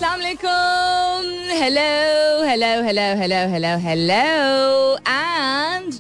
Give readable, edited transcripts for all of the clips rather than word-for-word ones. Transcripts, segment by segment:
अस्सलाम वालेकुम. Hello and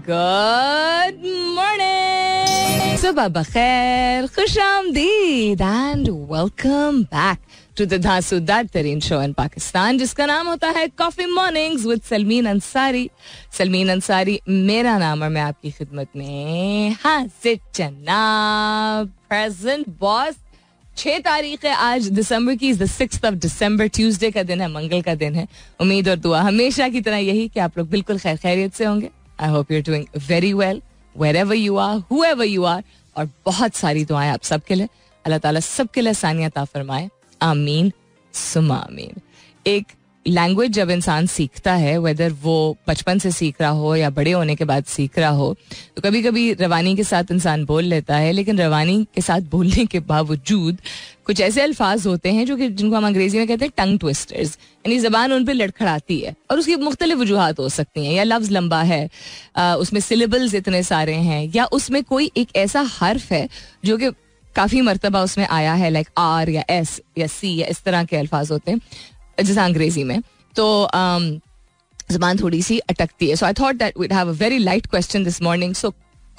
good morning. सुबह बखैर, खुशामदीद and welcome back to the धांसूदार तरीन शो इन पाकिस्तान, जिसका नाम होता है coffee mornings with Salmeen Ansari. Salmeen Ansari मेरा नाम और मैं आपकी खिदमत में हाजिर जनाब. Present boss. 6 तारीख है आज दिसंबर की. 6th of December, ट्यूसडे का दिन है, मंगल का दिन है. उम्मीद और दुआ हमेशा की तरह यही कि आप लोग बिल्कुल खैर खैरियत से होंगे. I hope you are doing very well wherever you are, whoever you are. और बहुत सारी दुआएं आप सबके लिए. अल्लाह ताला सबके लिए आसानियां अता फरमाए. आमीन सुमा आमीन. एक लैंग्वेज जब इंसान सीखता है, वेदर वो बचपन से सीख रहा हो या बड़े होने के बाद सीख रहा हो, तो कभी कभी रवानी के साथ इंसान बोल लेता है, लेकिन रवानी के साथ बोलने के बावजूद कुछ ऐसे अल्फाज होते हैं जो कि जिनको हम अंग्रेजी में कहते हैं टंग ट्विस्टर्स, यानी जबान उन पर लड़खड़ाती है. और उसकी मुख्तलिफ वजूहात हो सकती हैं. या लफ्ज लंबा है, उसमें सिलेबल्स इतने सारे हैं, या उसमें कोई एक ऐसा हर्फ है जो कि काफ़ी मरतबा उसमें आया है, लाइक आर या एस या सी या इस तरह के अल्फाज होते हैं जैसे अंग्रेजी में. तो ज़बान थोड़ी सी अटकती है. So I thought that we'd have a very light question this morning. So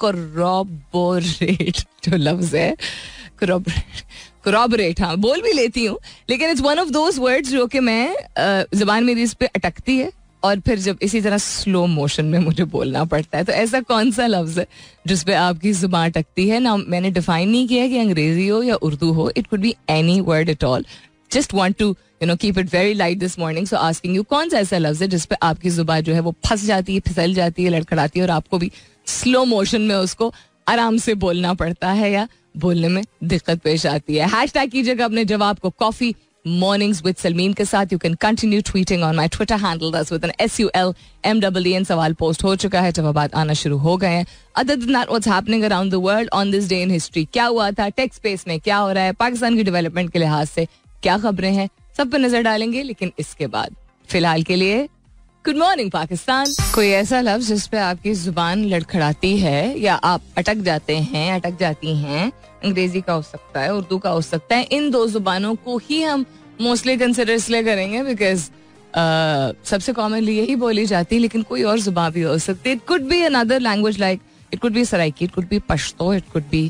corroborate जो लफ्ज है, corroborate, हाँ बोल भी लेती हूँ, लेकिन it's one of those words जो कि मैं ज़बान मेरी इस पे अटकती है और फिर जब इसी तरह स्लो मोशन में मुझे बोलना पड़ता है. तो ऐसा कौन सा लफ्ज है जिस पे आपकी जुबान अटकती है ना? मैंने डिफाइन नहीं किया कि अंग्रेजी हो या उर्दू हो. It could be any word at all. Just want to keep it very light this morning. So asking you, कौन सा ऐसा लफ्ज है जिस पे आपकी जुबान जो है वो फंस जाती है, फिसल जाती है, लड़खड़ाती है और आपको भी स्लो मोशन में उसको आराम से बोलना पड़ता है या बोलने में दिक्कत पेश आती है. हैशटैग कीजिएगा अपने जवाब को कॉफी मॉर्निंग्स विद सलमीन के साथ. You can continue tweeting on my Twitter handle that's with an SULMEEN. सवाल पोस्ट हो चुका है, जवाबात आना शुरू हो गए हैं. Other than that, what's happening around the world on this day in history. क्या हुआ था, टेक स्पेस में क्या हो रहा है, पाकिस्तान की डेवलपमेंट के लिहाज से क्या खबरें हैं, सब पे नजर डालेंगे. लेकिन इसके बाद फिलहाल के लिए गुड मॉर्निंग पाकिस्तान. कोई ऐसा लफ्ज जिस पे आपकी जुबान लड़खड़ाती है या आप अटक जाते हैं, अटक जाती हैं. अंग्रेजी का हो सकता है, उर्दू का हो सकता है. इन दो जुबानों को ही हम मोस्टली कंसिडर इसलिए करेंगे बिकॉज सबसे कॉमनली यही बोली जाती है, लेकिन कोई और जुबान भी हो सकती है. It could be another language, like it could be Saraiki, it could be Pashto, it could be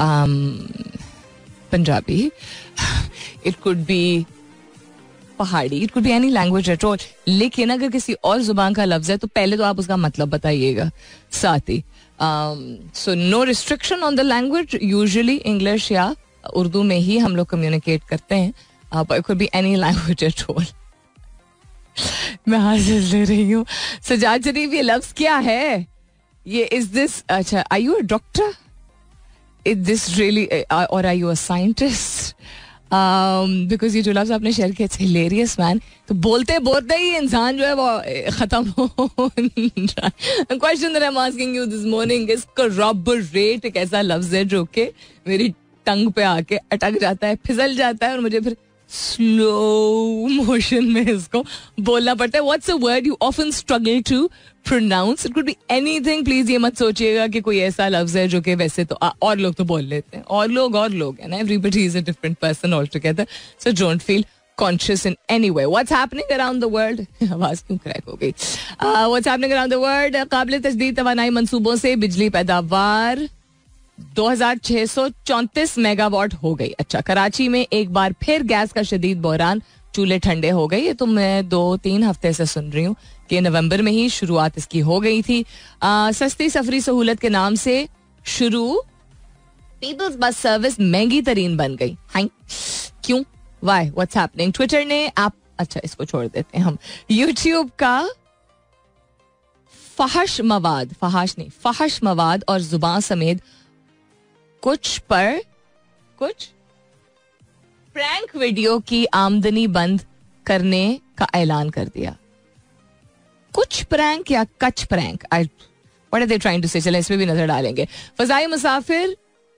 Punjabi, it could be Pahari, it could be any language at all. लेकिन अगर किसी और जुबान का लफ्ज है तो पहले तो आप उसका मतलब बताइएगा साथ ही. So no restriction on the language. Usually English या उर्दू में ही हम लोग कम्युनिकेट करते हैं. It could be any language at all. मैं हाजिर ले रही हूँ. सजाद शरीफ, ये लफ्ज क्या है? ये इज दिस, अच्छा, are you a doctor? Is this really, और are you a scientist? Because ये जो लफ्ज आपने शेयर किया, इट्स हिलेरियस मैन. तो बोलते बोलते ही इंसान जो है वो खत्म हो. Question that I am asking you this morning is corroborate. एक ऐसा लफ्ज है जो कि मेरी टंग पे आके अटक जाता है, फिसल जाता है और मुझे फिर स्लो मोशन में इसको बोलना पड़ता है. What's a word you often struggle to pronounce? It could be anything. Please ये मत सोचिएगा कि कोई ऐसा लफ्ज है जो कि वैसे तो और लोग तो बोल लेते हैं. और लोग है ना. Everybody is a different person all together. So don't feel conscious in any way. What's happening around the world. आवाज क्यों क्रैक हो गई? What's happening around the world. काबिल तजदीद तवानाई मंसूबों से बिजली पैदावार 2634 मेगावाट हो गई. अच्छा, कराची में एक बार फिर गैस का शदीद बहरान, चूल्हे ठंडे हो गए. ये तो मैं 2-3 हफ्ते से सुन रही हूँ कि नवंबर में ही शुरुआत इसकी हो गई थी. सस्ती सफरी सहूलत के नाम से शुरू पीपल्स बस सर्विस महंगी तरीन बन गई. हाय, क्यों? वाई? What's happening? ट्विटर ने आप, अच्छा इसको छोड़ देते हैं हम. यूट्यूब का फहश मवाद और जुबान समेत कुछ प्रैंक वीडियो की आमदनी बंद करने का ऐलान कर दिया. कुछ प्रैंक या कच prank, what are they trying to say? चलें इसमें भी नजर डालेंगे. फजाई मुसाफिर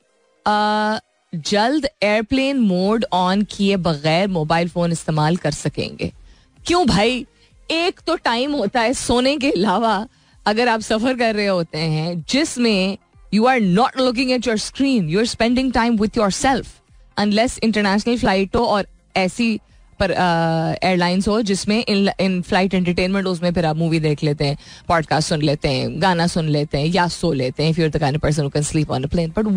जल्द एयरप्लेन मोड ऑन किए बगैर मोबाइल फोन इस्तेमाल कर सकेंगे. क्यों भाई? एक तो टाइम होता है सोने के अलावा अगर आप सफर कर रहे होते हैं जिसमें you are not looking at your screen, you are spending time with yourself, unless international flight हो और ऐसी पर एयरलाइंस हो जिसमें इन फ्लाइट एंटरटेनमेंट, उसमें फिर आप मूवी देख लेते हैं, पॉडकास्ट सुन लेते हैं, गाना सुन लेते हैं या सो लेते हैं, if you are the kind of person who can sleep on a plane. But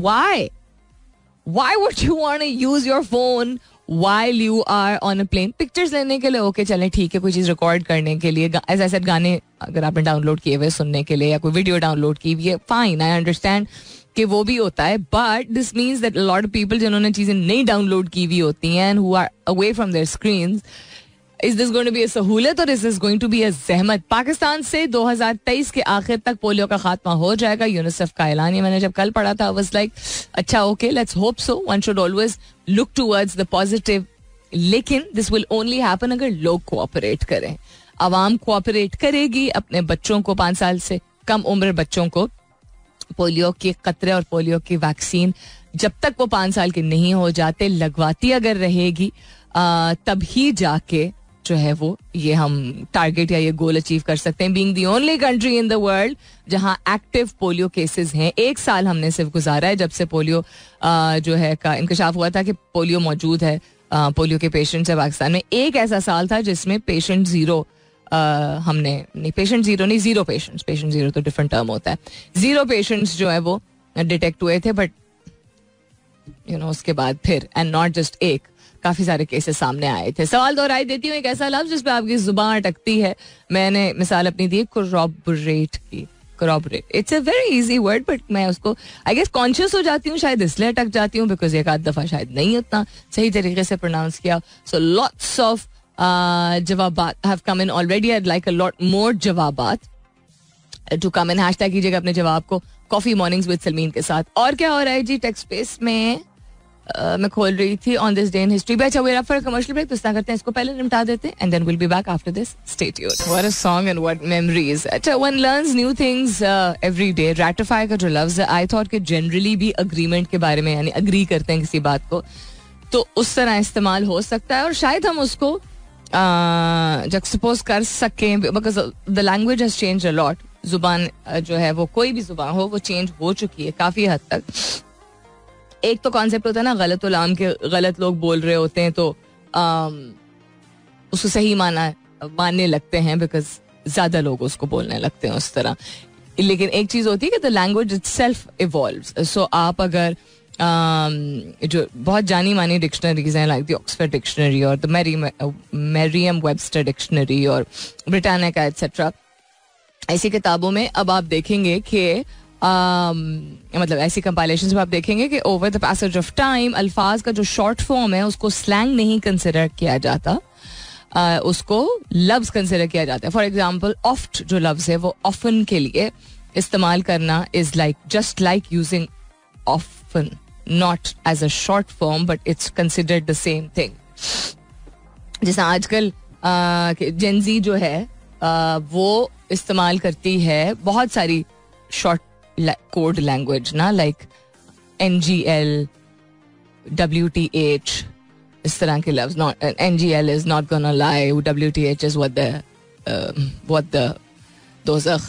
why would you want to use your phone while you are on a plane? Pictures लेने के लिए ओके चलें, ठीक है, कोई चीज़ रिकॉर्ड करने के लिए, एज आई सेड, गाने अगर आपने डाउनलोड किए हुए सुनने के लिए या कोई वीडियो डाउनलोड की हुई है, फाइन, आई अंडरस्टैंड कि वो भी होता है. But this means that lot of people जिन्होंने चीज़ें नहीं डाउनलोड की हुई होती हैं, who are away from their screens, is this going to be a सहूलत और is this going to be a ज़हमत? पाकिस्तान से 2023 के आखिर तक पोलियो का खात्मा हो जाएगा, यूनिसेफ का ऐलान. ये मैंने जब कल पढ़ा था, आई वाज लाइक अच्छा okay, let's hope so. One should always look towards the positive. लेकिन दिस विल ओनली हैपन अगर लोग कोऑपरेट करें. अवाम कोऑपरेट करेगी, अपने बच्चों को, 5 साल से कम उम्र बच्चों को पोलियो के कतरे और पोलियो की वैक्सीन जब तक वो 5 साल के नहीं हो जाते लगवाती अगर रहेगी, तब ही जाके जो है वो ये हम टारगेट या ये गोल अचीव कर सकते हैं. Being the only country in the world जहां एक्टिव पोलियो केसेस हैं. 1 साल हमने सिर्फ गुजारा है जब से पोलियो जो है का इंकशाफ हुआ था कि पोलियो मौजूद है, पोलियो के पेशेंट्स है पाकिस्तान में. एक ऐसा साल था जिसमें पेशेंट जीरो पेशेंट जीरो तो डिफरेंट टर्म होता है. 0 पेशेंट्स जो है वो डिटेक्ट हुए थे. बट उसके बाद फिर, एंड नॉट जस्ट एक, काफी सारे केसेस सामने आए थे. सवाल दोहराई देती हूँ, एक ऐसा लफ्ज जिस पे आपकी जुबान अटकती है. मैंने मिसाल अपनी दी कोरॉबरेट की. Corroborate, it's a very easy word, but मैं उसको आई गेस कॉन्शियस हो जाती हूँ, शायद इसलिए अटक जाती हूँ बिकॉज एक आध दफा शायद नहीं उतना सही तरीके से प्रोनाउंस किया. सो लॉट्स ऑफ जवाबात have come in already. I like a lot more जवाबात टू कम इन. हैशटैग कीजिएगा अपने जवाब को कॉफी मॉर्निंग्स विद सलमीन के साथ. और क्या हो रहा है जी टेक्स्ट स्पेस में? मैं खोल रही थी on this day in history. अच्छा, वेयर फॉर कमर्शियल ब्रेक, तो इस तरह करते हैं, इसको पहले निपटा देते हैं and then we'll be back after this. Stay tuned. What a song and what memories. अच्छा, one learns new things every day. Ratify का जो लफ्ज है, आई थॉट कि जनरली भी अग्रीमेंट के बारे में, यानी अग्री करते हैं किसी बात को, तो उस तरह इस्तेमाल हो सकता है और शायद हम उसको जक्सपोज कर सकें because the language has changed a lot. जुबान जो है वो, कोई भी जुबान हो, वो चेंज हो चुकी है काफी हद तक. एक तो कॉन्सेप्ट होता है ना, गलत उलाम के गलत लोग बोल रहे होते हैं तो उसको सही मानने लगते हैं बिकॉज ज्यादा लोग उसको बोलने लगते हैं उस तरह. लेकिन एक चीज होती है कि the language itself evolves. So आप अगर जो बहुत जानी मानी डिक्शनरीज हैं, लाइक द ऑक्सफोर्ड डिक्शनरी और द मैरियम वेबस्टर डिक्शनरी और ब्रिटानिका एटसेट्रा, ऐसी किताबों में अब आप देखेंगे कि मतलब ऐसी कंपाइलेशंस में आप देखेंगे कि over the passage of time अल्फाज का जो शॉर्ट फॉर्म है उसको स्लैंग नहीं कंसिडर किया जाता, उसको लफ्ज कंसिडर किया जाता है. फॉर एग्जाम्पल, ऑफ्ट जो लफ्ज है वो ऑफन के लिए इस्तेमाल करना is like just like using often, not as a short form but it's considered the same thing. जैसे आजकल जेनजी जो है वो इस्तेमाल करती है बहुत सारी शॉर्ट कोड लैंग्वेज ना, लाइक NGL, WTH, इस तरह के लफ्ज. NGL is not gonna lie, WTH is what the dozakh.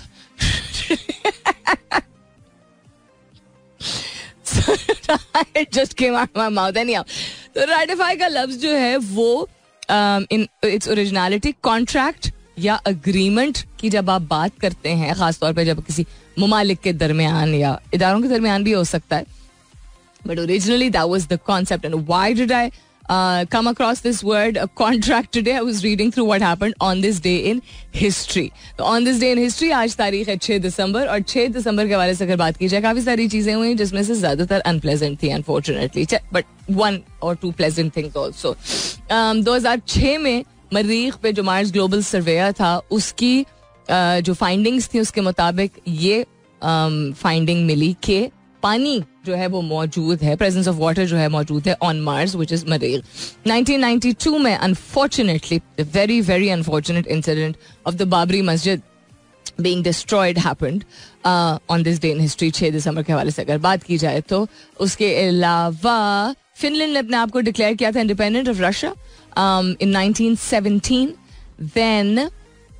It just came out of my mouth anyhow. तो ratify का लफ्ज जो है वो in its originality कॉन्ट्रैक्ट या अग्रीमेंट की जब आप बात करते हैं, खासतौर पे जब किसी मुमालिक के दरमियान या इदारों के दरमियान भी हो सकता है, but originally that was the concept. And why did I come across this word contract today? I was reading through what happened on this day in history. तो on this day in history आज तारीख है 6 दिसंबर, और 6 दिसंबर के हवाले से अगर बात की जाए, काफी सारी चीजें हुई जिसमें से ज्यादातर अनप्लेजेंट थी unfortunately, but 1 or 2 pleasant things also. 2006 में मरीख पे जो मार्स ग्लोबल सर्वेयर था उसकी जो फाइंडिंग्स थी उसके मुताबिक ये फाइंडिंग मिली कि पानी जो है वो मौजूद है, प्रेजेंस ऑफ वाटर जो है मौजूद है ऑन मार्स व्हिच इज मरीख. 1992 में unfortunately very very unfortunate incident of the Babri Masjid being destroyed happened on this day in history. 6 दिसंबर के हवाले से अगर बात की जाए तो उसके अलावा फिनलैंड ने अपने आप को डिक्लेयर किया था independent of Russia in 1917. Then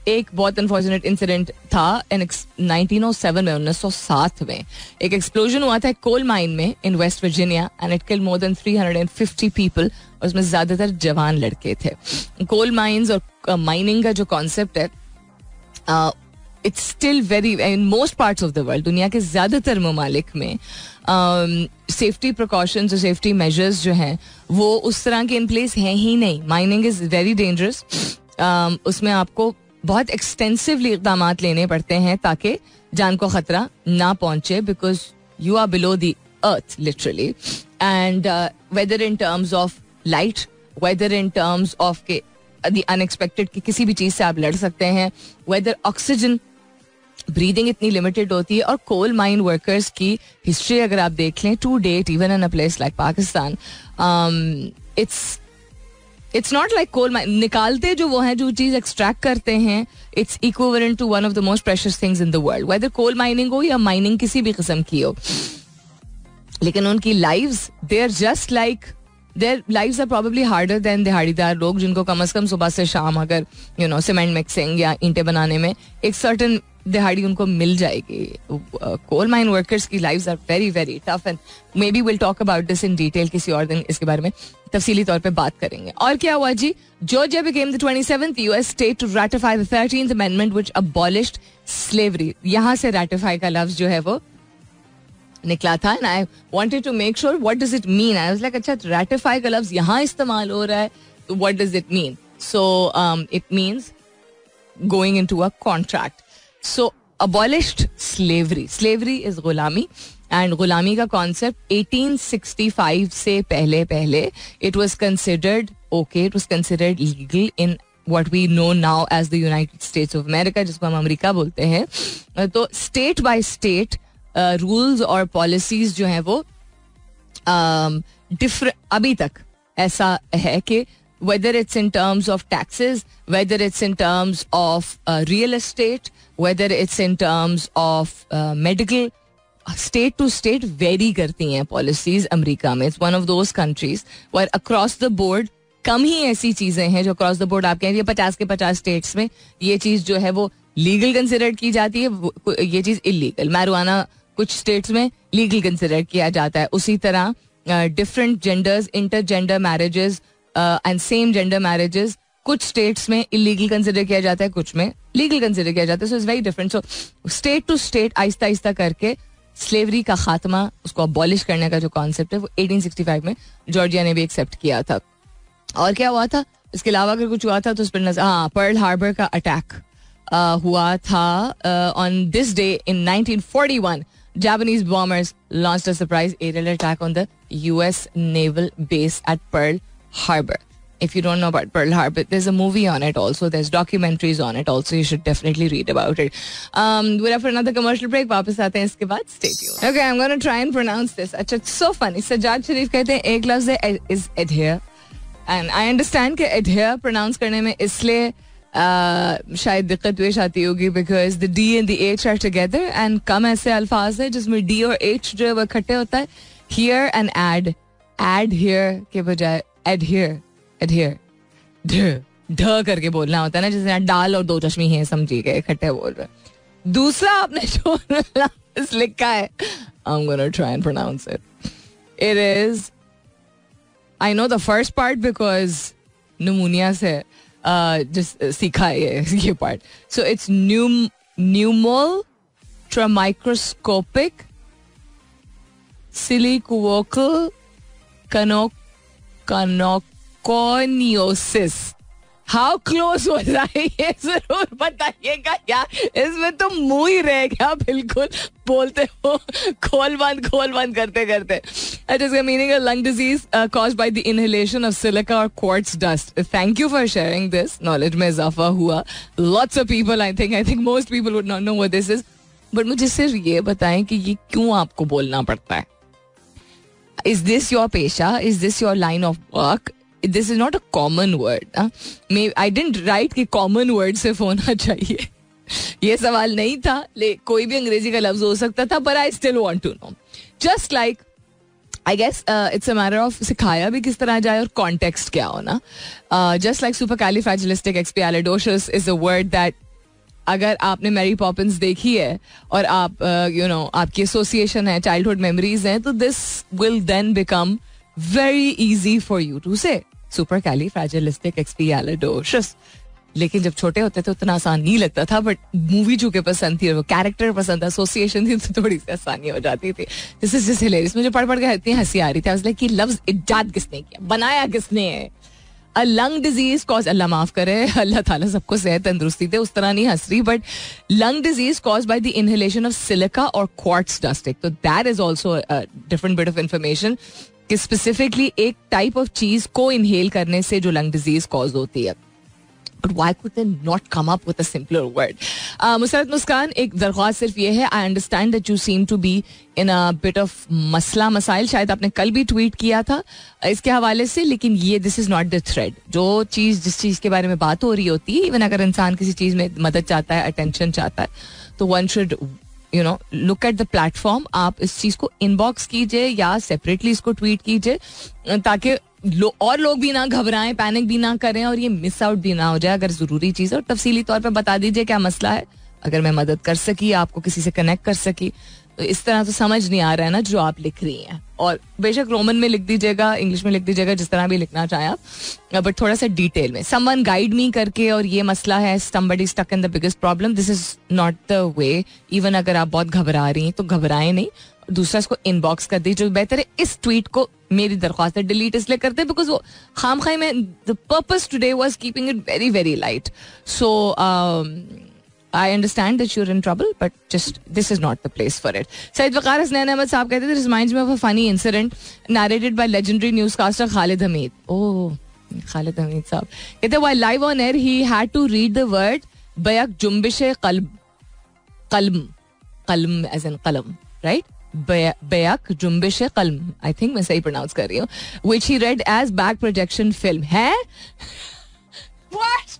एक बहुत अनफॉर्चुनेट इंसिडेंट था 1907 में, 1907 में एक एक्सप्लोजन हुआ था कोल माइन में in West Virginia and it killed more than 350 people. उसमें ज्यादातर जवान लड़के थे. कोल माइंस और माइनिंग का जो कॉन्सेप्ट है, it's still very in most parts of the world, दुनिया के ज्यादातर ममालिक में सेफ्टी प्रिकॉशंस और सेफ्टी मेजर्स जो हैं वो उस तरह के इन प्लेस हैं ही नहीं. Mining is very dangerous. उसमें आपको बहुत एक्सटेंसिवली इक़दाम लेने पड़ते हैं ताकि जान को खतरा ना पहुंचे, because you are below the earth literally. And whether in terms of light, whether in terms of के द अनएक्सपेक्टेड कि किसी भी चीज से आप लड़ सकते हैं, वेदर ऑक्सीजन ब्रीदिंग इतनी लिमिटेड होती है. और कोल माइन वर्कर्स की हिस्ट्री अगर आप देख लें, to date even in a place like Pakistan, it's not like coal mine निकालते जो वो हैं, जो चीज एक्सट्रैक्ट करते हैं, it's equivalent to one of the most precious things in the world, whether coal mining हो या माइनिंग किसी भी किस्म की हो. लेकिन उनकी lives, they are just like, their lives are probably harder than दिहाड़ीदार लोग, जिनको कम से कम सुबह से शाम अगर सीमेंट मिक्सिंग या ईंटें बनाने में एक सर्टन दिहाड़ी उनको मिल जाएगी. कोल माइन वर्कर्स की lives are very very tough and maybe we'll talk about this in detail. किसी और दिन इसके बारे में तफसीली तौर पे बात करेंगे. और क्या हुआ जी, Georgia became the 27th US state to ratify the 13th amendment which abolished slavery. यहां से रैटिफाई का लफ्ज जो है वो निकला था. And I wanted to make sure what does it mean. I was like अच्छा रैटिफाई का लफ्ज यहां इस्तेमाल हो रहा है तो what does it mean. So it means going into a contract. So abolished slavery. Slavery is गुलामी, and गुलामी का concept 1865 से पहले it was considered okay, it was considered legal in what we know now as the United States of America, जिसको हम America बोलते हैं. तो state by state rules और policies जो हैं वो different अभी तक ऐसा है कि whether it's in terms of taxes, whether it's in terms of real estate, whether it's in terms of medical, state to state vary करती हैं policies अमेरिका में. It's one of those countries where across the board कम ही ऐसी चीजें हैं जो across the board आप कहें 50 के 50 states में ये चीज जो है वो legal considered की जाती है, ये चीज illegal. marijuana कुछ states में legal considered किया जाता है. उसी तरह different genders, intergender marriages and same gender marriages कुछ स्टेट्स में इलीगल कंसिडर किया जाता है, कुछ में लीगल कंसिडर किया जाता है. So it's very different. So state to state आहिस्ता आहिस्ता करके स्लेवरी का खात्मा, उसको अबॉलिश करने का जो कॉन्सेप्ट है वो 1865 में जॉर्जिया ने भी एक्सेप्ट किया था. और क्या हुआ था इसके अलावा अगर कुछ हुआ था तो उस पर नजर, पर्ल हार्बर का अटैक हुआ था on this day in 1941. Japanese bombers launched a surprise aerial attack on the US naval base at Pearl Harbor. If you don't know about Pearl Harbor, there's a movie on it also. There's documentaries on it also. You should definitely read about it. We're up for another commercial break. वापस आते हैं इसके बाद. Stay tuned. Okay, I'm going to try and pronounce this. अच्छा, it's so funny. Sajjad शरीफ कहते हैं एक लफ्ज़ है is adhere. And I understand कि adhere pronounce करने में इसलिए शायद दिक्कत पेश आती होगी because the D and the H are together and कम ऐसे अल्फाज है जिसमें D और H जो है वो इकट्ठे होता है. Here and add here के बजाय adhere ढ करके बोलना होता है ना, जैसे डाल और दो चश्मी है समझिए इकट्ठे बोल रहे. दूसरा आपने जो लफ्ज़ लिखा है, I'm gonna try and pronounce it. It is, I know the first part because pneumonia से just सीखा है ये part. So it's pneumol tramicroscopic silicovocal coniosis. How close was I? ये जरूर बताइएगा यार, इसमें तो मुंह ही रह गया बिल्कुल बोलते हो खोल बंद करते करते. It is meaning a lung disease caused by the inhalation of silica or quartz dust. Thank you for sharing this. Knowledge में इजाफा हुआ. Lots of people, I think most people would not know what this is. But मुझे सिर्फ ये बताएं कि ये क्यों आपको बोलना पड़ता है. Is this your पेशा? Is this your line of work? This is not a common word. I didn't write कि common word सिर्फ होना चाहिए. ये सवाल नहीं था. कोई भी अंग्रेजी का लफ्ज हो सकता था. But I still want to know. Just like I guess it's a matter of सिखाया भी किस तरह जाए और context क्या होना. Just like supercalifragilisticexpialidocious is a word that अगर आपने मैरी पॉपिंस देखी है और आप आपकी एसोसिएशन है, चाइल्डहुड मेमोरीज हैं, तो this will then become very easy for you to say supercalifragilisticexpialidocious. लेकिन जब छोटे होते थे उतना आसान नहीं लगता था, बट मूवी चूंकि पसंद थी और वो कैरेक्टर पसंद था, एसोसिएशन थी, तो थोड़ी सी आसानी हो जाती थी. This is just hilarious. मुझे पढ़ के इतनी हंसी आ रही थी. आई वाज लाइक कि लफ्ज इजाद किसने किया, बनाया किसने है. अ लंग डिजीज कॉज, अल्लाह माफ करे, अल्लाह ताला सबको सेहत तंदुरुस्ती दे, उस तरह नहीं हंस रही, but lung disease cause by the inhalation of silica और क्वार्ट्ज डस्ट. तो that is also different bit of information कि स्पेसिफिकली एक टाइप ऑफ चीज को इनहेल करने से जो लंग डिजीज कॉज होती है. But why could they not come up with a simpler word? Musarrat मुस्कान, एक दरख्वास्त सिर्फ ये है, I understand that you seem to be in a bit of मसला मसाइल. शायद आपने कल भी ट्वीट किया था इसके हवाले से, लेकिन ये this is not the thread. जो चीज़ जिस चीज़ के बारे में बात हो रही होती है, इवन अगर इंसान किसी चीज़ में मदद चाहता है, अटेंशन चाहता है, तो one should look at the platform. आप इस चीज़ को इनबॉक्स कीजिए या सेपरेटली इसको ट्वीट कीजिए, ताकि और लोग भी ना घबराएं, पैनिक भी ना करें और ये मिस आउट भी ना हो जाए अगर जरूरी चीज़ है. और तफसीली तौर पे बता दीजिए क्या मसला है, अगर मैं मदद कर सकी, आपको किसी से कनेक्ट कर सकी. तो इस तरह तो समझ नहीं आ रहा है ना जो आप लिख रही हैं. और बेशक रोमन में लिख दीजिएगा, इंग्लिश में लिख दीजिएगा, जिस तरह भी लिखना चाहें आप, बट थोड़ा सा डिटेल में. समवन गाइड मी करके और ये मसला है, somebody stuck in the biggest problem, this is not the way. Even अगर आप बहुत घबरा रही हैं तो घबराएं नहीं, दूसरा इसको इनबॉक्स कर दीजिए. बेहतर है इस ट्वीट को, मेरी दरख्वास्त है, डिलीट इसलिए करते हैं बिकॉज वो खाम खाई में, the purpose today was keeping it very very light. So I understand that you're in trouble, but just this is not the place for it. Said Waqar Hasnain Ahmed साहब कहते थे, this reminds me of a funny incident narrated by legendary newscaster Khalid Hamid. Oh, Khalid Hamid साहब कहते while live on air he had to read the word bayak jumbish qalm as in qalam, right? Bayak jumbish qalm, I think मैं सही pronounce कर रही हूँ, which he read as back projection film. है what?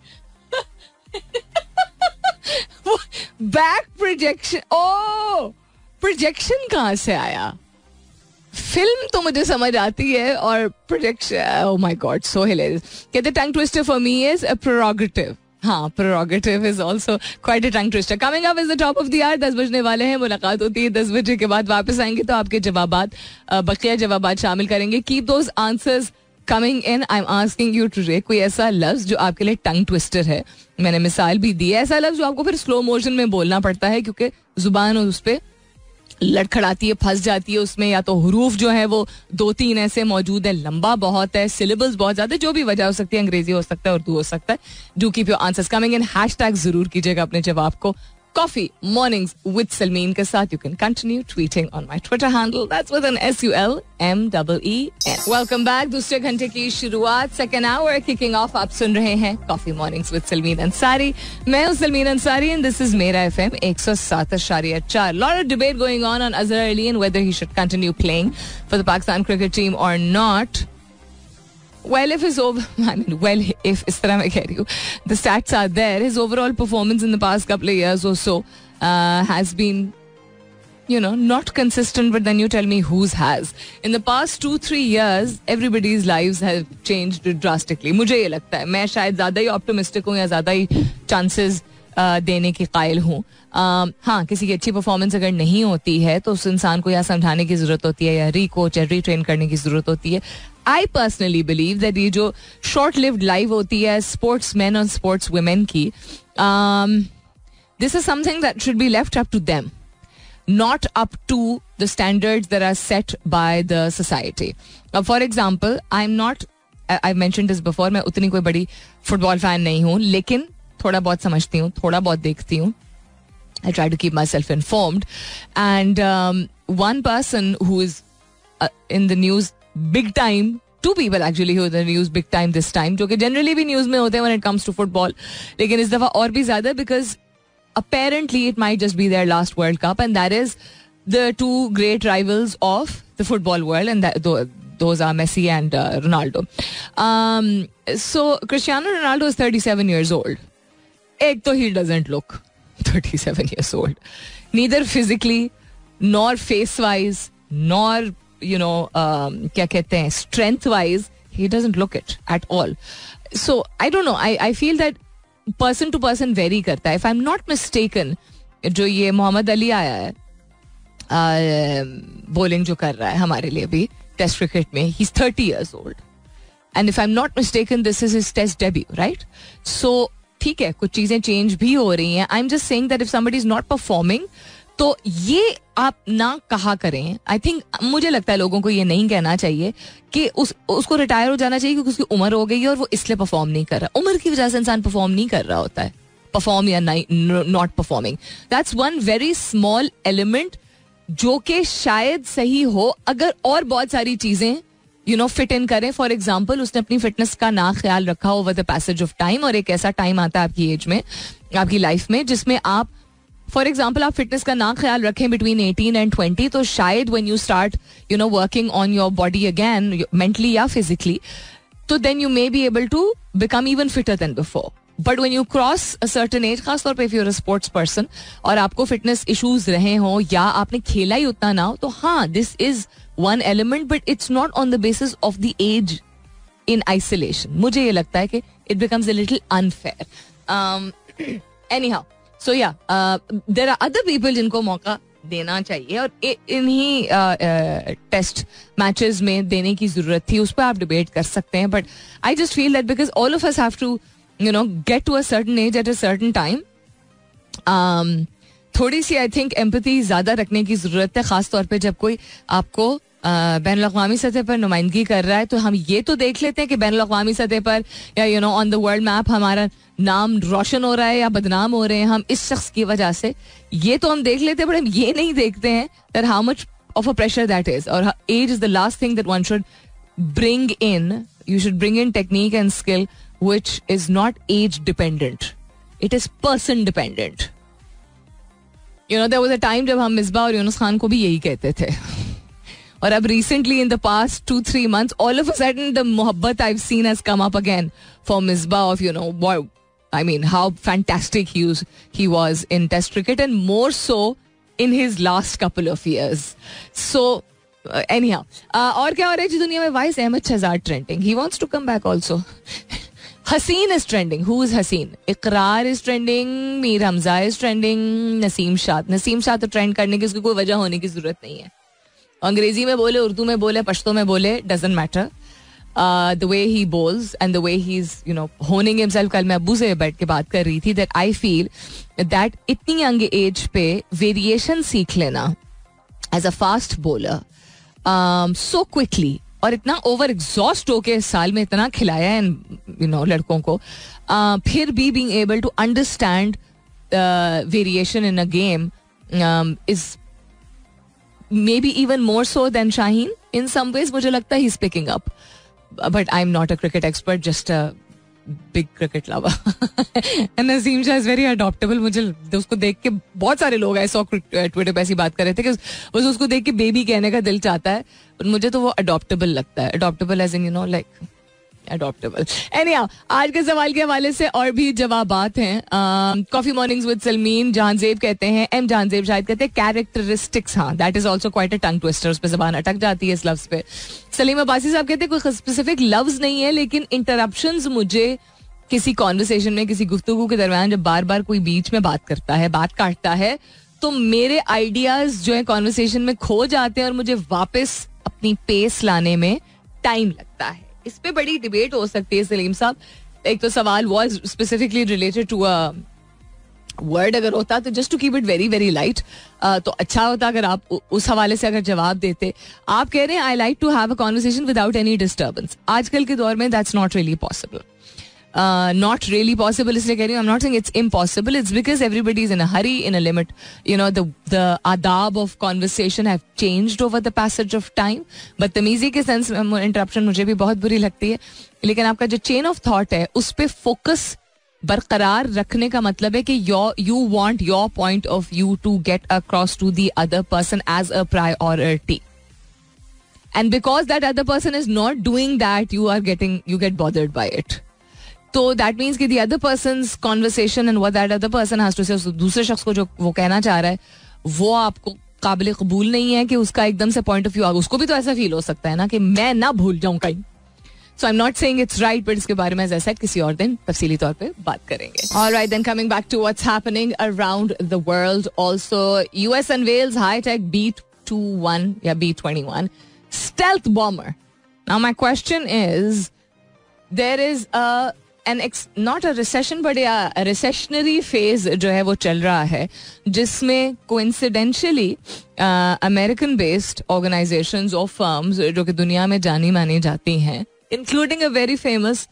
Back projection. Oh, projection कहाँ से आया? Film तो मुझे समझ आती है, और projection, oh my God, so hilarious. कहते tongue twister for me is a prerogative. हाँ, prerogative is also quite a tongue twister. Coming up is the top of the hour. 10 बजने वाले हैं, मुलाकात होती है 10 बजे के बाद. वापस आएंगे तो आपके जवाबात, बकिया जवाबात शामिल करेंगे. Keep those answers coming in. I am asking you today कोई ऐसा लफ्ज जो आपके लिए टंग ट्विस्टर है. मैंने मिसाल भी दी है, ऐसा लफ्ज जो आपको फिर स्लो मोशन में बोलना पड़ता है क्योंकि जुबान उस पर लड़खड़ाती है, फंस जाती है उसमें, या तो हरूफ जो है वो 2-3 ऐसे मौजूद है, लंबा बहुत है, सिलेबल्स बहुत ज्यादा, जो भी वजह हो सकती है, अंग्रेजी हो सकता है, उर्दू हो सकता है. Do keep your answers coming in. Hashtag जरूर कीजिएगा अपने जवाब को Coffee Mornings with Salmeen के साथ. You can continue tweeting on my Twitter handle. That's with an SULMEEN. Welcome back. दूसरे घंटे की शुरुआत, second hour kicking off. आप सुन रहे हैं Coffee Mornings with Salmeen Ansari. मैं हूँ Salmeen Ansari and this is मेरा FM 107.4. Lot of debate going on Azhar Ali and whether he should continue playing for the Pakistan cricket team or not. Well, if his if इस तरह मैं कह रही हूँ, the stats are there. His overall performance in the past couple of years or so has been, not consistent. But then you tell me whose has. In the past 2-3 years, everybody's lives have changed drastically. मुझे ये लगता है, मैं शायद ज़्यादा ही optimistic हूँ या ज़्यादा ही chances देने की कायल हूँ. हाँ, किसी की अच्छी परफॉर्मेंस अगर नहीं होती है तो उस इंसान को या समझाने की जरूरत होती है, या रीकोच या रीट्रेन करने की जरूरत होती है. आई पर्सनली बिलीव दैट ये जो शॉर्ट लिव्ड लाइफ होती है स्पोर्ट्स मैन और स्पोर्ट्स वुमेन की, this is something that should be left up to them, not up to the standards that are set by the society. For example, I've mentioned this before, मैं उतनी कोई बड़ी football fan नहीं हूँ, लेकिन थोड़ा बहुत समझती हूँ, थोड़ा बहुत देखती हूँ. I try to keep myself informed. And one person who is in the news big time, two people actually who are in the news big time this time, जो कि generally भी news में होते हैं when it comes to football, लेकिन इस दफ़ा और भी ज़्यादा, because apparently it might just be their last World Cup, and that is the two great rivals of the football world, and those are Messi and Ronaldo. So Cristiano Ronaldo is 37 years old. एक तो he doesn't look 37 years old, neither physically nor face wise nor क्या कहते हैं strength wise, he doesn't look it at all. So I don't know, I feel that person to person vary करता है. If I am not mistaken, जो ये मोहम्मद अली आया है bowling जो कर रहा है हमारे लिए अभी टेस्ट क्रिकेट में, he is 30 years old and if I'm not mistaken this is his test debut, right? So ठीक है, कुछ चीजें चेंज भी हो रही हैं. I'm just saying that if somebody is not performing, तो ये आप ना कहा करें. आई थिंक मुझे लगता है लोगों को ये नहीं कहना चाहिए कि उसको रिटायर हो जाना चाहिए क्योंकि उसकी उम्र हो गई है और वो इसलिए परफॉर्म नहीं कर रहा. उम्र की वजह से इंसान परफॉर्म नहीं कर रहा होता है, परफॉर्म या not performing. That's one very small element जो कि शायद सही हो अगर और बहुत सारी चीजें फिट इन करें. फॉर एग्जाम्पल, उसने अपनी फिटनेस का ना ख्याल रखा over the passage of time, और एक ऐसा टाइम आता है आपकी एज में, आपकी लाइफ में, जिसमें आप फॉर एग्जाम्पल आप फिटनेस का ना ख्याल रखें बिटवीन 18 and 20, तो शायद when you start working on your body again mentally या फिजिकली, तो then you may be able to become even fitter than before. But when you cross a certain age, खासतौर पे if you are a sports person और आपको fitness issues रहे हों या आपने खेला ही उतना ना हो, तो हाँ, this is one element, but it's not on the basis of the age in isolation. मुझे ये लगता है कि it becomes a little unfair. Anyhow, so yeah there are other people जिनको मौका देना चाहिए और इन्हीं टेस्ट मैचेस में देने की जरूरत थी. उस पर आप डिबेट कर सकते हैं, but I just feel that because all of us have to get to a certain age at a certain time. थोड़ी सी आई थिंक एम्पैथी ज्यादा रखने की जरूरत है, खास तौर पे जब कोई आपको बैनुल-अक़वामी सतह पर नुमाइंदगी कर रहा है. तो हम ये तो देख लेते हैं कि बैनुल-अक़वामी सतह पर या ऑन द वर्ल्ड मैप हमारा नाम रोशन हो रहा है या बदनाम हो रहे हैं हम इस शख्स की वजह से. ये तो हम देख लेते हैं, बट हम ये नहीं देखते हैं that how much of a pressure that is. और age is the last thing that one should bring in. You should bring in technique and skill which is not age dependent. It is person dependent. There was a time जब हम मिसबा और यूनुस खान को भी यही कहते थे. और अब recently in the past 2-3 months, all of a sudden the mohabbat I've seen has come up again for Misbah of, I mean, how fantastic he was in test cricket and more so in his last couple of years. So, anyhow. और क्या हो रहा है जी दुनिया में? Why is Ahmed Shahzad trending? He wants to come back also. Haseen is trending. Who is Haseen? Iqrar is trending. Mir Hamza is trending. Naseem Shah तो trend करने की उसकी कोई वजह होने की जरूरत नहीं है. अंग्रेजी में बोले, उर्दू में बोले, पश्तो में बोले, doesn't matter. The way he bowls and the way he's honing himself. कल मैं अब्बू से बैठ के बात कर रही थी that I feel that इतनी यंग एज पे वेरिएशन सीख लेना as a fast bowler so quickly और इतना ओवर एग्जॉस्ट होके इस साल में इतना खिलाया है लड़कों को, फिर भी being able to understand variation in a game is maybe even more so than Shaheen in some ways. मुझे लगता है he is picking up, but I am not a cricket expert, just a big cricket lover. And Naseem Shah is very adaptable. मुझे उसको देख के बहुत सारे लोग ऐसे ट्विटर पे ऐसी बात कर रहे थे कि बस उसको देख के बेबी कहने का दिल चाहता है, पर मुझे तो वो अडॉप्टेबल लगता है. Adaptable as in like adaptable. Anyhow, आज के सवाल के हवाले से और भी जवाबात हैं. Coffee mornings with Salmeen Jahanzeb कहते हैं, एम जहांजेब शायद कहते हैं कैरेक्टरिस्टिक्स. हाँ, that is also quite a tongue twister. उस पर जबान अटक जाती है इस लफ्ज पे. सलीम अब्बासी साहब कहते हैं कोई स्पेसिफिक लफ्ज नहीं है, लेकिन इंटरप्शंस मुझे किसी कॉन्वर्सेशन में, किसी गुफ्तगू के दरमियान जब बार बार कोई बीच में बात करता है, बात काटता है, तो मेरे आइडियाज जो है कॉन्वर्सेशन में खो जाते हैं और मुझे वापस अपनी पेस लाने में टाइम लगता है. इस पे बड़ी डिबेट हो सकती है सलीम साहब. एक तो सवाल was specifically related to a word, अगर होता तो just to keep it very very light तो अच्छा होता अगर आप उस हवाले से अगर जवाब देते. आप कह रहे हैं I like to have a conversation without any disturbance. आजकल के दौर में that's not really possible. Not really possible इसलिए कह रही हूँ. I'm not saying it's impossible. It's because everybody is in a hurry, in a limit. The adab of conversation have changed over the passage of time. बदतमीजी के sense में interruption मुझे भी बहुत बुरी लगती है, लेकिन आपका जो चेन ऑफ थॉट है उस पे फोकस बरकरार रखने का मतलब है कि you want your point of view to get across to the other person as a priority. And because that other person is not doing that, you get bothered by it. तो that means कि the other person's conversation and what that other person has to say, दूसरे शख्स को जो वो कहना चाह रहा है वो आपको काबिल कबूल नहीं है कि उसका एकदम से पॉइंट ऑफ व्यू. उसको भी तो ऐसा फील हो सकता है ना कि मैं ना भूल जाऊं कहीं. So I am not saying it's right, but इसके बारे में एज आई सेड किसी और दिन तफसीली तौर पे बात करेंगे. Alright then, coming back to what's happening around the world. Also US unveils high tech B-21 या B-21 stealth bomber. Now my question is, there is not a recession but a recessionary phase जो है वो चल रहा है, जिसमें coincidentally American based organizations or firms जो कि दुनिया में जानी मानी जाती हैं, including a very famous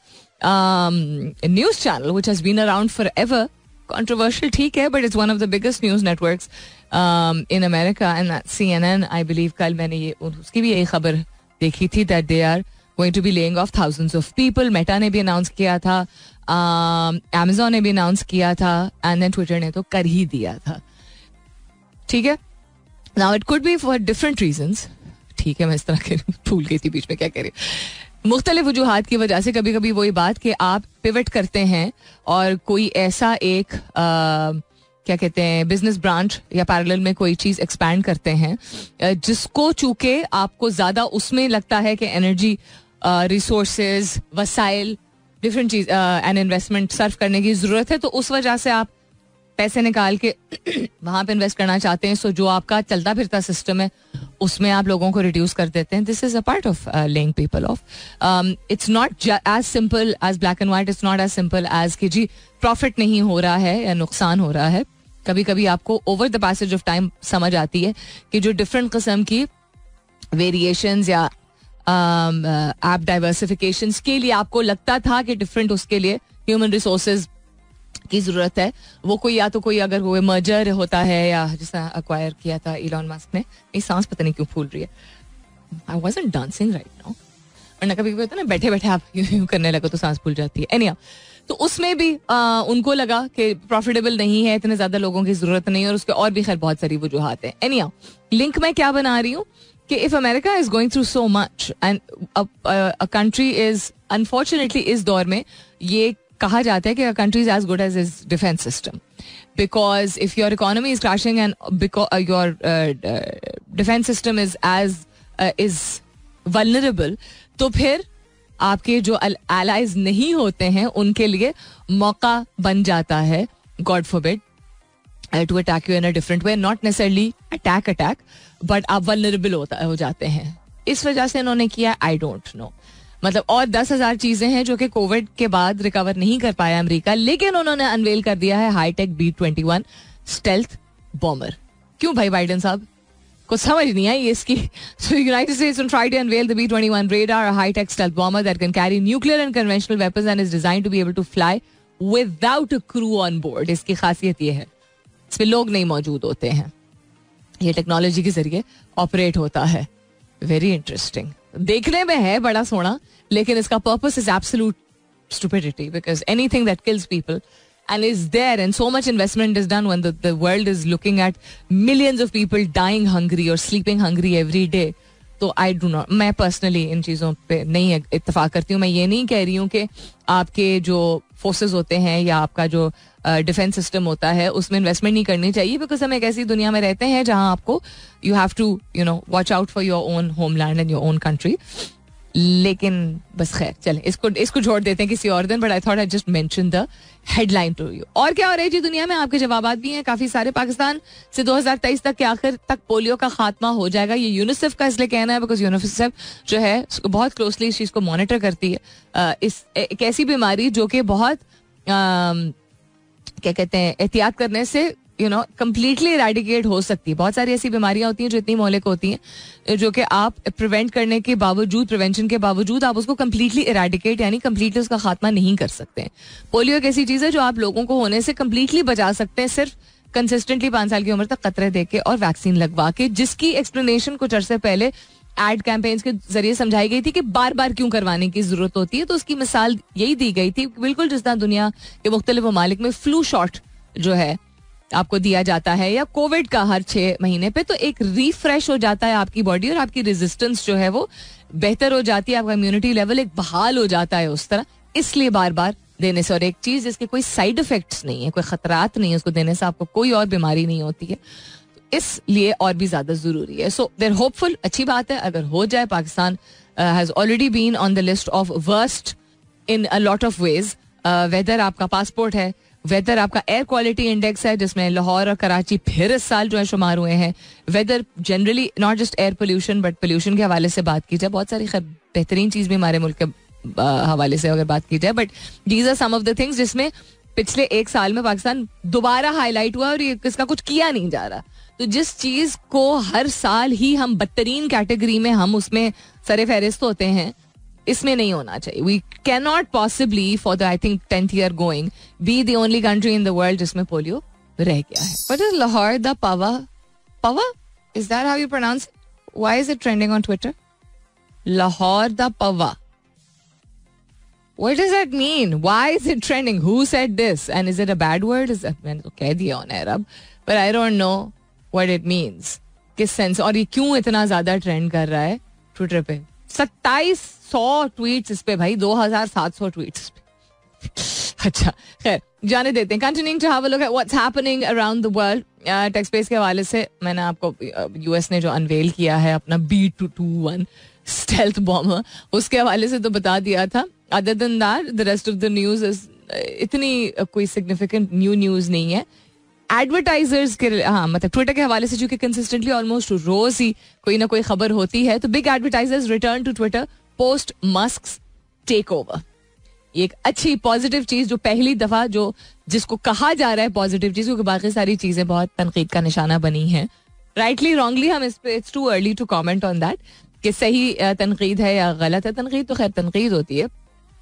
news channel which has been around forever, controversial ठीक है, but it's one of the biggest news networks in America, and that's CNN. I believe कल मैंने ये उसकी भी यही खबर देखी थी that they are going to be laying off thousands of people. Meta ने भी अनाउंस किया था, Amazon ने भी अनाउंस किया था, and then Twitter ने तो कर ही दिया था. ठीक है, now it could be for different reasons. ठीक है, मैं इस तरह के भूल गई थी बीच में क्या कह रही, मुख्तलिफ वजूहात की वजह से. कभी कभी वही बात कि आप पिवट करते हैं और कोई ऐसा एक क्या कहते हैं बिजनेस ब्रांच या पैरेलल में कोई चीज एक्सपैंड करते हैं जिसको चूंकि आपको ज्यादा उसमें लगता है कि एनर्जी, रिसोर्सेज, वसाइल, डिफरेंट चीज एंड इन्वेस्टमेंट सर्व करने की जरूरत है, तो उस वजह से आप पैसे निकाल के वहां पे इन्वेस्ट करना चाहते हैं. सो जो आपका चलता फिरता सिस्टम है उसमें आप लोगों को रिड्यूस कर देते हैं. This is a part of laying people off. It's not as simple as black and white. It's not as simple as कि जी प्रॉफिट नहीं हो रहा है या नुकसान हो रहा है. कभी कभी आपको over the passage of time समझ आती है कि जो डिफरेंट किस्म की वेरिएशंस या ऐप डाइवर्सिफिकेशंस के लिए आपको लगता था कि डिफरेंट उसके लिए ह्यूमन रिसोर्सेज की जरूरत है, वो कोई या तो कोई अगर वो मर्जर होता है या जिसने अक्वायर किया था इलॉन मस्क ने. मेरी सांस पता नहीं क्यों फूल रही है. I wasn't dancing right now. वरना कभी कभी होता है ना बैठे बैठे आप यूं करने लगो तो सांस फूल जाती है. एनीहाउ, तो उसमें भी उनको लगा कि प्रॉफिटेबल नहीं है, इतने ज्यादा लोगों की जरूरत नहीं है, और उसके और भी खैर बहुत सारी वजूहात हैं. एनीहाउ, लिंक मैं क्या बना रही हूँ कि if America is going through so much and a country is unfortunately इस दौर में ये कहा जाता है कि a country is as good as is defence system, because if your economy is crashing and your defence system is vulnerable, तो फिर आपके जो एलाइज नहीं होते हैं उनके लिए मौका बन जाता है, God forbid, to attack you in a different way. Not necessarily attack, but आप वल्नरेबल हो जाते हैं. इस वजह से इन्होंने किया, आई डोंट नो. मतलब और 10,000 चीजें हैं जो कि कोविड के बाद रिकवर नहीं कर पाया अमेरिका, लेकिन उन्होंने अनवेल कर दिया है हाईटेक B-21 स्टेल्थ बॉम्बर. क्यों भाई बाइडेन साहब, कुछ समझ नहीं आई इसकी. So United States on Friday unveiled the B-21 radar, a high-tech stealth bomber that can carry nuclear and conventional weapons and is designed to be able to fly without a crew on board. इसकी खासियत ये है, इसमें लोग नहीं मौजूद होते हैं, ये टेक्नोलॉजी के जरिए ऑपरेट होता है. Very interesting. देखने में है बड़ा सोना, लेकिन इसका purpose is absolute stupidity, because anything that kills people and is there and so much investment is done when the world is looking at millions of people dying hungry or sleeping hungry every day. तो I do not, मैं personally इन चीज़ों पे नहीं इत्तेफाक करती हूँ. मैं ये नहीं कह रही हूँ कि आपके जो फोर्सेस होते हैं या आपका जो डिफेंस सिस्टम होता है उसमें इन्वेस्टमेंट नहीं करनी चाहिए, बिकॉज हम एक ऐसी दुनिया में रहते हैं जहाँ आपको you have to watch out for your own homeland and your own country. लेकिन बस खैर चलें, इसको छोड़ देते हैं किसी और दिन. But I thought I just mention the headline to you. और क्या हो रहा है जी दुनिया में, आपके जवाबात भी हैं काफी सारे. पाकिस्तान से 2023 तक के आखिर तक पोलियो का खात्मा हो जाएगा, ये यूनिसेफ का इसलिए कहना है, बिकॉज यूनिसेफ जो है बहुत क्लोजली इस चीज को मॉनिटर करती है. इस एक ऐसी बीमारी जो कि बहुत क्या कहते हैं एहतियात करने से कंप्लीटली इरेडिकेट हो सकती है. बहुत सारी ऐसी बीमारियां होती हैं जो इतनी मौलिक होती हैं जो कि आप प्रिवेंट करने के बावजूद, प्रिवेंशन के बावजूद आप उसको कंप्लीटली इरेडिकेट यानी कंप्लीटली उसका खात्मा नहीं कर सकते. पोलियो एक ऐसी चीज है जो आप लोगों को होने से कंप्लीटली बचा सकते हैं सिर्फ कंसिस्टेंटली 5 साल की उम्र तक कतरे दे के और वैक्सीन लगवा के, जिसकी एक्सप्लेनेशन कुछ अरसे पहले एड कैंपेन्स के जरिए समझाई गई थी कि बार बार क्यों करवाने की जरूरत होती है. तो उसकी मिसाल यही दी गई थी, बिल्कुल जिस तरह दुनिया के मुख्तलिफ ममालिक में फ्लू शॉट जो है आपको दिया जाता है या कोविड का हर 6 महीने पे, तो एक रिफ्रेश हो जाता है आपकी बॉडी और आपकी रेजिस्टेंस जो है वो बेहतर हो जाती है, आपका इम्यूनिटी लेवल एक बहाल हो जाता है उस तरह. इसलिए बार बार देने से, और एक चीज जिसके कोई साइड इफेक्ट्स नहीं है, कोई खतरात नहीं है, उसको देने से आपको कोई और बीमारी नहीं होती है, इसलिए और भी ज्यादा जरूरी है. सो देयर होपफुल, अच्छी बात है अगर हो जाए. Pakistan has already been on the list of worst in a lot of ways. Whether आपका पासपोर्ट है, वेदर आपका एयर क्वालिटी इंडेक्स है जिसमें लाहौर और कराची फिर इस साल जो है शुमार हुए हैं, whether generally not just air pollution but pollution के हवाले से बात की जाए, बहुत सारी बेहतरीन चीज़ भी हमारे मुल्क के हवाले से अगर बात की जाए, but these are some of the things जिसमें पिछले एक साल में पाकिस्तान दोबारा हाईलाइट हुआ और ये इसका कुछ किया नहीं जा रहा. तो जिस चीज को हर साल ही हम बदतरीन कैटेगरी में हम उसमें सरे फहरिस्त होते हैं, इसमें नहीं होना चाहिए. We can not possibly for the I think 10th year going be the only country in the world जिसमें पोलियो रह गया है. व्हाट इज लाहौर द पवा? पवा, is that how you pronounce it? Why is it trending on Twitter? Lahore the पवा. What does that mean? Why is it trending? Who said this? And is it a bad word? Is that मैंने तो कह दिया on Arab, but I don't know what it means. किस sense और ये क्यों इतना ज्यादा ट्रेंड कर रहा है ट्विटर पे? 2700 ट्वीट्स इस पे भाई, 2700 ट्वीट्स पे. अच्छा खैर जाने देते हैं. Continuing to have a look at what's happening around the world. Tech space के हवाले से मैंने आपको यूएस ने जो अनवेल किया है अपना B221 स्टेल्थ बॉम्बर, उसके हवाले से तो बता दिया था. Other than that, the rest of the news is इतनी कोई significant न्यू न्यूज नहीं है. एडवर्टाइजर्स के हाँ मतलब ट्विटर के हवाले से चूंकि कंसिस्टेंटली ऑलमोस्ट रोज ही कोई ना कोई खबर होती है, तो big advertisers return to Twitter post Musk's takeover. एक अच्छी पॉजिटिव चीज जो पहली दफा जो जिसको कहा जा रहा है पॉजिटिव चीज, क्योंकि बाकी सारी चीजें बहुत तनकीद का निशाना बनी हैं. राइटली रॉन्गली हम इस पे it's too early to comment on that कि सही तनकीद है या गलत है. तनकीद तो खैर तनकीद होती है,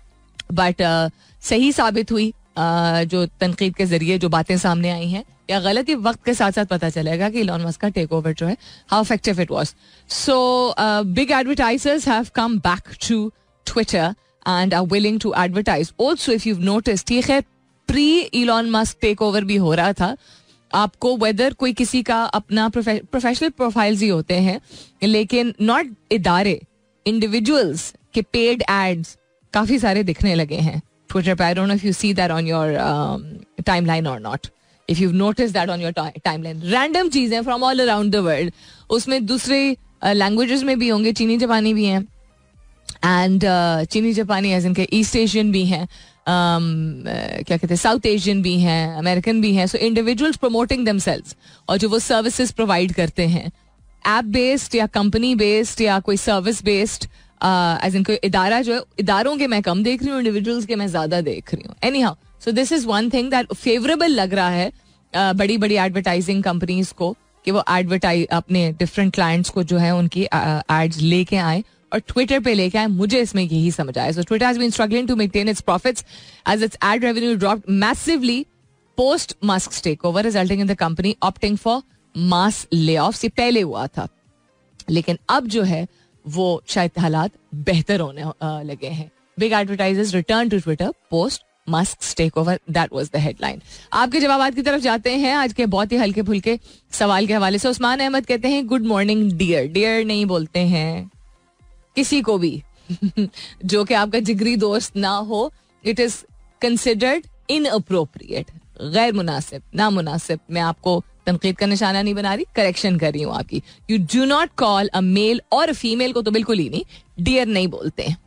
बट सही साबित हुई जो तनकीद के जरिए जो बातें सामने आई हैं या गलत, ये वक्त के साथ साथ पता चलेगा कि इलॉन मस्क का टेक ओवर जो है how effective it was. So big advertisers have come back to Twitter and are willing to advertise. Also if you noticed, ये खैर pre Elon Musk takeover भी हो रहा था. आपको वेदर कोई किसी का अपना प्रोफेशनल प्रोफाइल्स ही होते हैं, लेकिन नॉट इदारे, इंडिविजुअल्स के पेड एड्स काफी सारे दिखने लगे हैं ट्विटर पे. I don't know if you see that on your timeline और not. If you notice that on your timeline, random चीजें from all around the world, उसमें दूसरे लैंग्वेजेस में भी होंगे, चीनी जापानी भी हैं, एंड चीनी जापानी एज इनके ईस्ट एशियन भी हैं, क्या कहते हैं साउथ एशियन भी हैं, अमेरिकन भी हैं. सो इंडिविजुअल्स प्रमोटिंग देमसेल्व्स, और जो वो सर्विसेज प्रोवाइड करते हैं ऐप बेस्ड या कंपनी बेस्ड या कोई सर्विस बेस्ड, एज इन कोई इदारा जो है, इदारों के मैं कम देख रही हूँ, इंडिविजुअल्स के मैं ज्यादा देख रही हूँ. Anyhow, so this is one thing that favourable लग रहा है बड़ी बड़ी एडवर्टाइजिंग कंपनीज को कि वो एडवर्टाइज अपने डिफरेंट क्लाइंट्स को जो है उनकी एड्स लेके आए और ट्विटर पे लेके आए. मुझे इसमें यही समझ आया. So Twitter has been struggling to maintain its profits as its ad revenue dropped massively post Musk takeover, resulting in the company opting for mass layoffs. ये पहले हुआ था, लेकिन अब जो है वो शायद हालात बेहतर होने लगे हैं. Big advertisers return to Twitter post Musk takeover, that was the headline. आपके जवाबात की तरफ जाते हैं आज के बहुत ही हल्के फुल्के सवाल के हवाले से. उस्मान अहमद कहते हैं गुड मॉर्निंग डियर. डियर नहीं बोलते हैं किसी को भी जो कि आपका जिगरी दोस्त ना हो. इट इज कंसिडर्ड इनअप्रोप्रिएट, गैर मुनासिब, नामुनासिब. मैं आपको तनकीद का निशाना नहीं बना रही, करेक्शन कर रही हूँ आपकी. You do not call a male और फीमेल को तो बिल्कुल ही नहीं डियर नहीं बोलते हैं.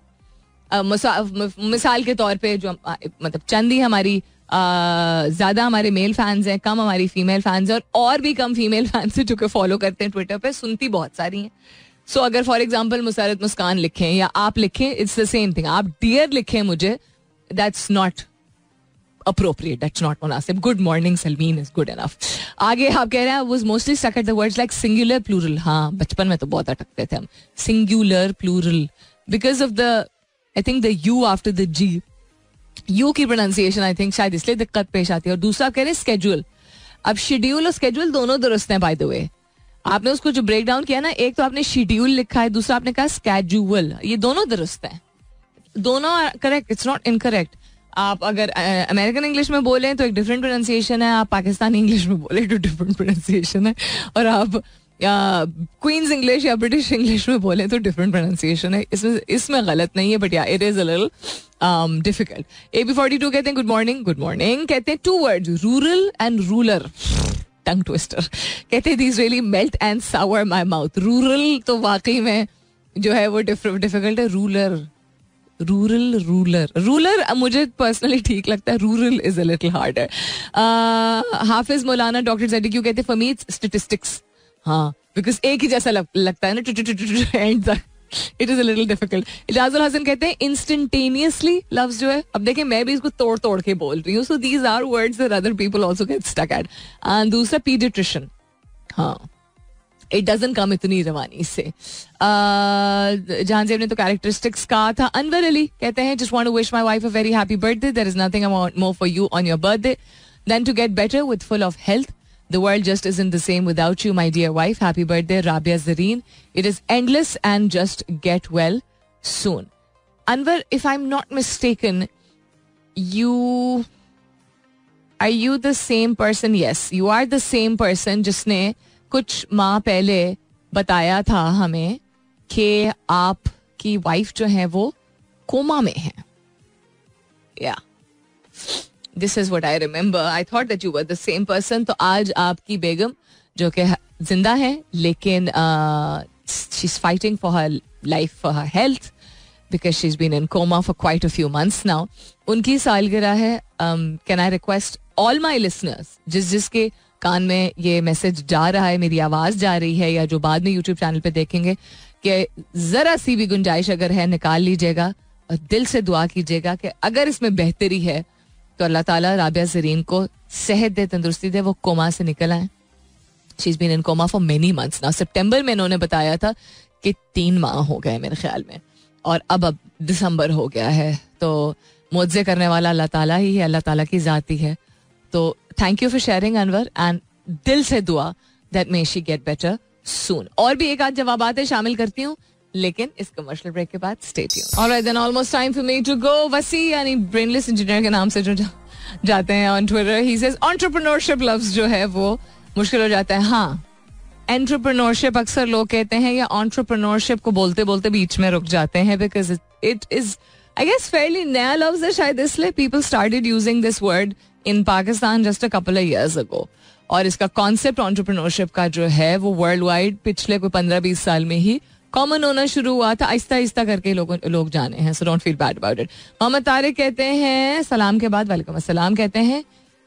मिसाल के तौर पे जो मतलब चंद ही हमारी ज्यादा हमारे मेल फैंस हैं, कम हमारी फीमेल फैंस हैं, और भी कम फीमेल फैंस हैं जो कि फॉलो करते हैं ट्विटर पे. सुनती बहुत सारी हैं. सो अगर फॉर एग्जाम्पल मुसरत मुस्कान लिखें या आप लिखें, इट्स द सेम थिंग. आप डियर लिखें मुझे, that's not appropriate, that's not मुनासिब. Good morning Salmeen is good enough. आगे आप कह रहे हैं was mostly stuck at the words like singular plural. हाँ बचपन में तो बहुत अटकते थे हम. Singular plural because of the I think the U after the G. U की pronunciation I think शायद इसलिए दिक्कत पेश आती है. और दूसरा आप कह रहे हैं schedule. अब schedule और schedule दोनों दुरुस्त हैं by the way. आपने उसको जो ब्रेक डाउन किया ना, एक तो आपने schedule लिखा है, दूसरा आपने कहा schedule. ये दोनों दुरुस्त हैं, दोनों करेक्ट, इट्स नॉट इनकरेक्ट. आप अगर अमेरिकन इंग्लिश में बोलें तो एक डिफरेंट प्रोनाउंसिएशन है, आप पाकिस्तानी इंग्लिश में बोले तो डिफरेंट प्रोनाउंसिएशन है, और आप क्वींस इंग्लिश या ब्रिटिश इंग्लिश में बोले तो डिफरेंट प्रोनाउंसिएशन है. इसमें गलत नहीं है, but yeah it is a little difficult. AB42 कहते हैं गुड मॉर्निंग. गुड मॉर्निंग कहते हैं 2 words rural and ruler. Tongue twister. कहते हैं these really melt and sour my mouth. Rural तो वाकई में जो है वो डिफिकल्ट है. रूलर मुझे पर्सनली ठीक लगता है. Rural is a little harder. Hafiz Maulana doctor Zaidi क्यों कहते हैं फॉर मी इट्स स्टैटिस्टिक्स. हाँ, बिकॉज एक ही जैसा लगता है ना एंड तक. It is a little difficult. Ijazul Hasan कहते हैं इंस्टेंटेनियसली लव्स जो है. अब देखिए मैं भी इसको तोड़ के बोल रही हूँ. So these are words that other people also get stuck at. And दूसरा पीडियाट्रिशियन. हाँ, इट डजंट कम इतनी रवानी से. जहांजेब ने तो कैरेक्टरिस्टिक्स कहा था. अनवर अली कहते हैं just want to wish my wife a very happy birthday. There is nothing I want more for you on your birthday then to get better with full of health. The world just isn't the same without you, my dear wife. Happy birthday, Rabia Zareen. It is endless and just get well soon. Anwar, if I'm not mistaken, are you the same person? Yes, you are the same person जिसने कुछ माह पहले बताया था हमें कि आपकी wife जो है वो कोमा में है. Yeah. This is what I remember. I thought that you were the same person. तो आज आपकी बेगम जो कि जिंदा है लेकिन she's fighting for her life, for her health because she's been in coma for quite a few months now. उनकी सालगिरह है. Can I request all my listeners जिसके कान में ये मैसेज जा रहा है, मेरी आवाज़ जा रही है या जो बाद में YouTube चैनल पे देखेंगे, कि ज़रा सी भी गुंजाइश अगर है निकाल लीजिएगा और दिल से दुआ कीजिएगा कि अगर इसमें बेहतरी है तो अल्लाह ताला राबिया ज़रीन को सेहत दे, तंदुरुस्ती दे, वो कोमा से निकल आए. She is been in coma for many months now. सितंबर में इन्होंने बताया था कि 3 माह हो गए मेरे ख्याल में, और अब दिसंबर हो गया है. तो मुआवजे करने वाला अल्लाह ताला ही है, अल्लाह ताला की ज़ात ही है. तो thank you for sharing Anwar and दिल से दुआ that may she get better soon. और भी एक आध जवाबात शामिल करती हूँ लेकिन इस कमर्शियल ब्रेक के बाद stay tuned. Alright then, almost time for me to go. Wasi यानी ब्रेनलेस इंजीनियर के नाम से जो जाते हैं on Twitter, he says entrepreneurship लफ्ज जो है वो मुश्किल हो जाता है. हाँ, एंटरप्रेन्योरशिप अक्सर लोग कहते हैं या एंटरप्रेन्योरशिप को बोलते बोलते बीच में रुक जाते हैं because it is I guess fairly नया लफ्ज है शायद, इसलिए people started using this word in Pakistan just a couple of years ago. और इसका कॉन्सेप्ट एंटरप्रेन्योरशिप का जो है वो वर्ल्ड वाइड पिछले कोई 15-20 साल में ही कॉमन होना शुरू हुआ था. आहिस्ता आहिस्ता करके लोग जाने हैं. So don't feel bad about it. Mohammad Tariq कहते हैं सलाम के बाद वालेकुम अस्सलाम, कहते हैं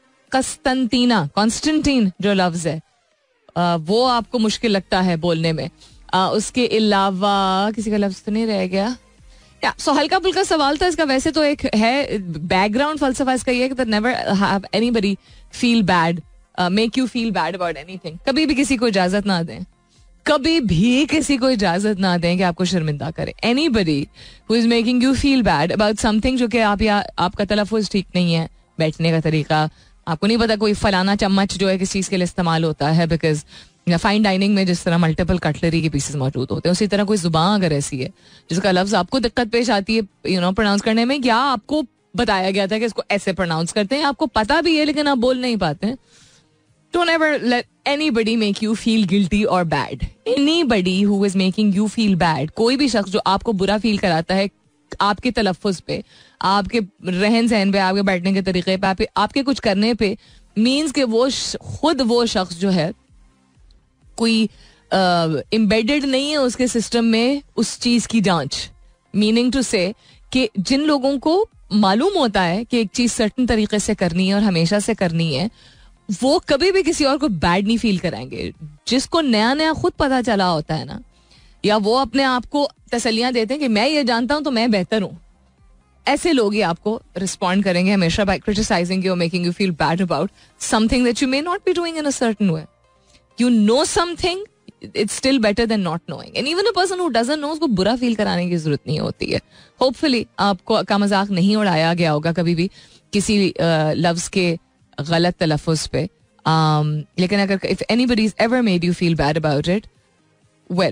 कॉन्स्टेंटीन जो लफ्ज है वो आपको मुश्किल लगता है बोलने में. उसके अलावा किसी का लफ्ज तो नहीं रह गया. सो हल्का फुल्का सवाल था इसका. वैसे तो एक है बैकग्राउंड फलसफा इसका ये कि never have anybody feel bad, make you feel bad about anything. कभी भी किसी को इजाजत ना दें, कभी भी किसी को इजाजत ना दें कि आपको शर्मिंदा करे. Anybody who is making you feel bad about something जो कि आप या आपका तलफ़ुज़ ठीक नहीं है, बैठने का तरीका, आपको नहीं पता कोई फलाना चम्मच जो है किस चीज़ के लिए इस्तेमाल होता है, बिकॉज फाइन डाइनिंग में जिस तरह मल्टीपल कटलरी के पीसेस मौजूद होते हैं उसी तरह कोई जुबान अगर ऐसी है जिसका लफ्ज आपको दिक्कत पेश आती है प्रोनाउंस करने में, या आपको बताया गया था कि इसको ऐसे प्रोनाउंस करते हैं, आपको पता भी है लेकिन आप बोल नहीं पाते हैं. Don't ever let anybody make you feel guilty or bad. Anybody who is making you feel bad, कोई भी शख्स जो आपको बुरा फील कराता है आपके तलफ़ुज़ पे, आपके रहन सहन पे, आपके बैठने के तरीके पे, आपके कुछ करने पे, मीन्स कि वो खुद वो शख्स जो है कोई एम्बेडेड नहीं है उसके सिस्टम में उस चीज़ की जांच. मीनिंग टू से कि जिन लोगों को मालूम होता है कि एक चीज़ सर्टन तरीके से करनी है और हमेशा से करनी है, वो कभी भी किसी और को बैड नहीं फील कराएंगे. जिसको नया नया खुद पता चला होता है ना, या वो अपने आप को तसल्लियां देते हैं कि मैं ये जानता हूं तो मैं बेहतर हूं, ऐसे लोग ही आपको रिस्पॉन्ड करेंगे हमेशा बाय क्रिटिसाइजिंग यू और making you feel bad about something that you may not be doing in a certain way. You know something, it's still better then not knowing. And even a person who doesn't know, उसको बुरा feel कराने की जरूरत नहीं होती है. Hopefully आपको का मजाक नहीं उड़ाया गया होगा कभी भी किसी लफ्ज के गलत तलफ़ुज़ पे. लेकिन अगर if anybody is ever made you feel bad about it, well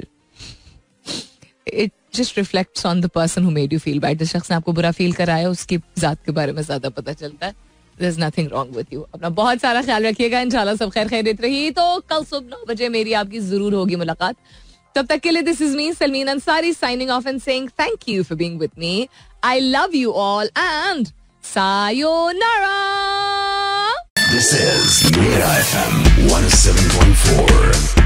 it just reflects on the person who made you feel bad. जिस शख्स ने आपको बुरा फील कराया उसकी ज़ात के बारे में ज़्यादा पता चलता है. There is nothing wrong with you. अपना बहुत सारा ख्याल रखिएगा. इंशाल्लाह सब खैर खैरियत रही तो कल सुबह 9 बजे मेरी आपकी जरूर होगी मुलाकात. तब तक के लिए this is me Salmeen Ansari signing off and saying thank you for being with me. I love you all and sayonara. This is Mira FM 107.4.